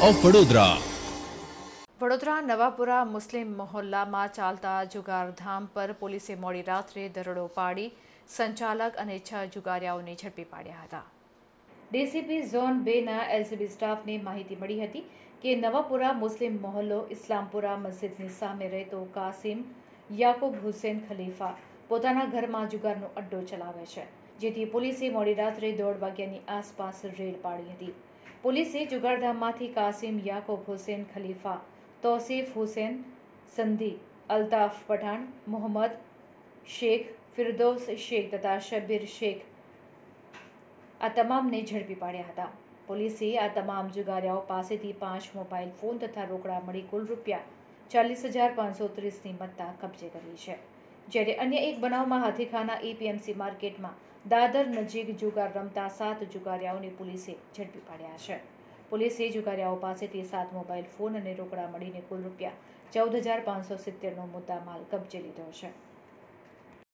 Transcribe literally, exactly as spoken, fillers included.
Of Vadodara. Vadodara Navapura મુસ્લિમ મહોલ્લામાં ચાલતા જુગારધામ પર પોલીસે મોડી રાત્રે દરોડો પાડી સંચાલક અને છ જુગારિયાઓને ઝડપી પાડ્યા હતા. ડીસીપી ઝોન બેના એલસીબી સ્ટાફને માહિતી મળી હતી કે નવાપુરા મુસ્લિમ મહોલ્લો ઇસ્લામપુરા મસ્જિદની સામે રહેતો કાસિમ યાકુબ હુસેન ખલીફા પોતાના ઘરમાં જુગારનો અડ્ડો ચલાવે છે, જેથી પોલીસે મોડી રાત્રે દોઢ વાગ્યાની આસપાસ રેડ પાડી હતી. પોલીસે જુગારધામમાંથી કાસિમ યાકુબ હુસેન ખલીફા, તોસીફ હુસેન સંધી, અલ્તાફ પઠાણ, મોહમ્મદ શેખ, ફિરદૌસ શેખ તથા શબીર શેખ આ તમામને ઝડપી પાડ્યા હતા. પોલીસે આ તમામ જુગારિયાઓ પાસેથી પાંચ મોબાઈલ ફોન તથા રોકડા મળી કુલ રૂપિયા ચાલીસ હજાર પાંચસો ત્રીસની મત્તા કબજે કરી છે. જ્યારે અન્ય એક બનાવમાં હાથીખાના એપીએમસી માર્કેટમાં દાદર નજીક જુગાર રમતા સાત જુગારિયાઓને પોલીસે ઝડપી પાડ્યા છે. પોલીસે જુગારિયાઓ પાસેથી સાત મોબાઈલ ફોન અને રોકડા મળીને કુલ રૂપિયા ચૌદ હજાર પાંચસો સિત્તેરનો મુદ્દામાલ કબજે લીધો છે.